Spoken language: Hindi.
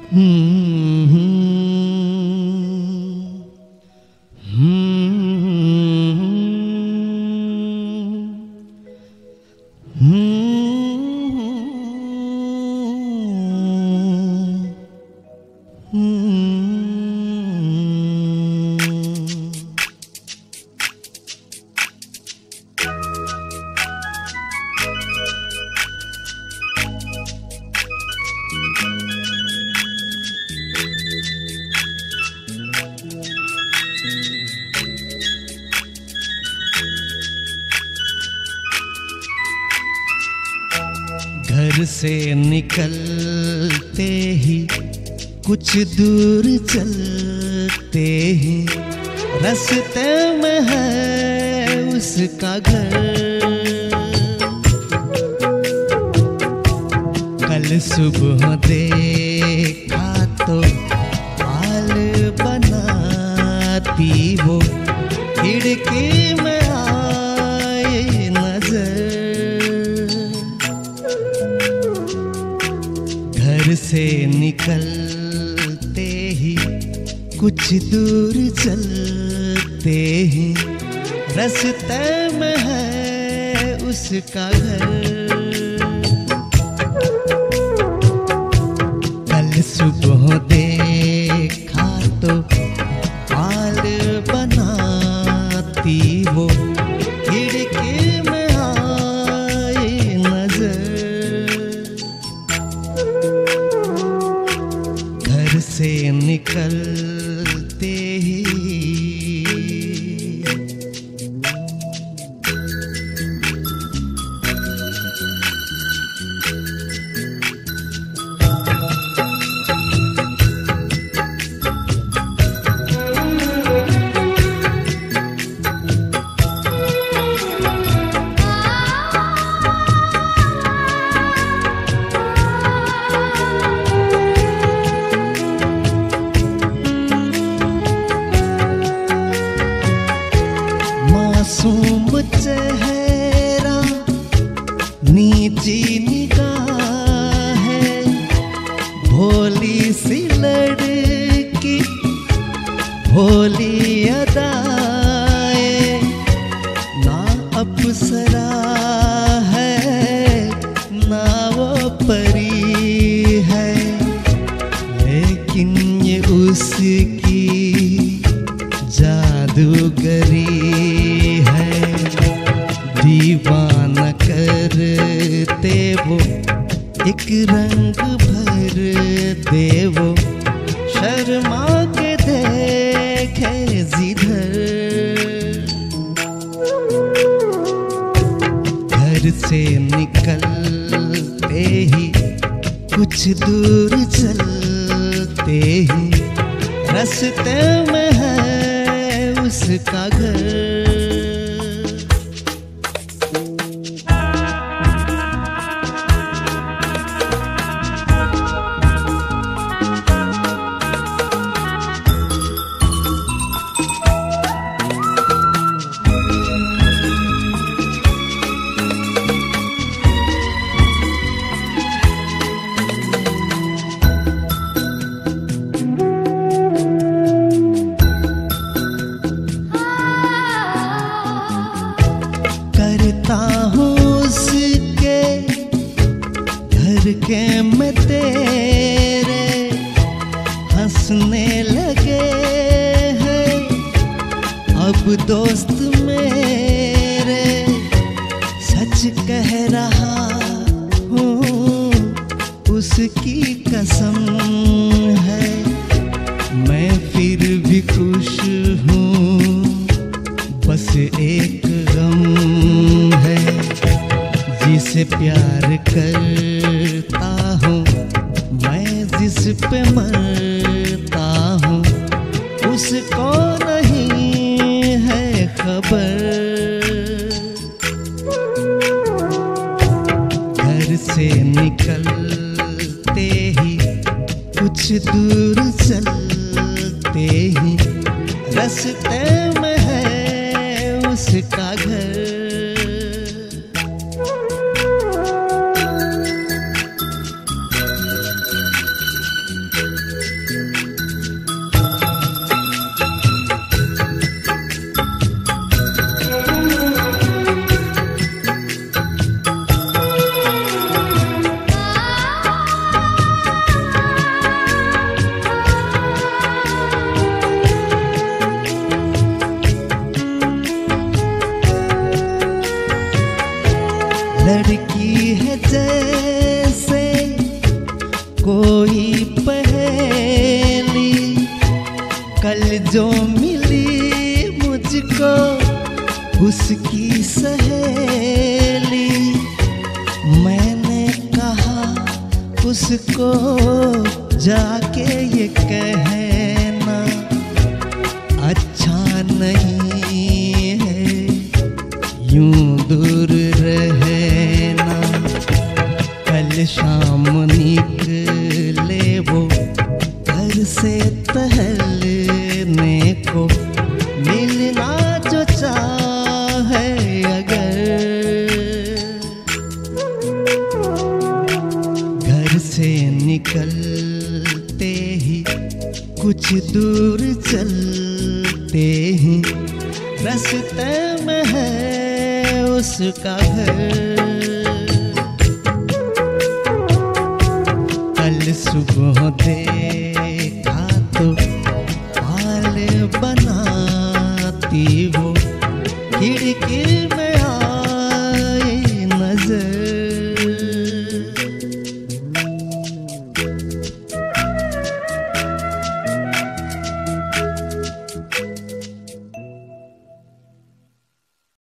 घर से निकलते ही कुछ दूर चलते ही रास्ते में है उसका घर। कल सुबह देखा तो हाल बनाती वो खिड़की में आए नजर। घर से निकलते ही कुछ दूर चलते ही रास्ते में है उसका घर। कल सुबह देखा तो हाल बनाती वो खिड़की में आए नजर। घर से निकलते ही मासूम चेहरा नीची निगाह है, भोली सी लड़की भोली अदाएं, ना अप्सरा है ना वो परी है, लेकिन ये उसकी जादूगरी है। दीवाना करते वो एक रंग भर दे वो, शर्मा के देखे जिधर। घर से निकलते ही कुछ दूर चलते ही रास्ते में है उसका घर। करता हूँ उसके घर के मैं तेरे, हंसने लगे हैं अब दोस्त मेरे। सच कह रहा हूँ उसकी कसम है, मैं फिर भी खुश हूँ, बस एक गम है। जिसे प्यार करता हूँ मैं, जिस पे मरता हूँ उसको नहीं है खबर। घर से निकलते ही कुछ दूर चलते ही रास्ते में है उसका घर। उसकी सहेली। मैंने कहा उसको जाके ये कहना अच्छा नहीं है यूं दूर रहना। कल शाम निकले वो घर से टहलने को, मिलना जो चाहे अगर घर से निकलते ही कुछ दूर चलते ही रास्ते में है उसका घर। कल सुबह दे